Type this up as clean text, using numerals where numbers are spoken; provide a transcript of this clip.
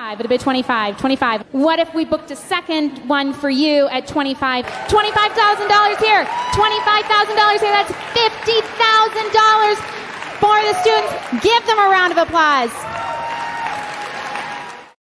25. It'll be 25. 25. What if we booked a second one for you at 25? $25,000 here. $25,000 here. That's $50,000 for the students. Give them a round of applause.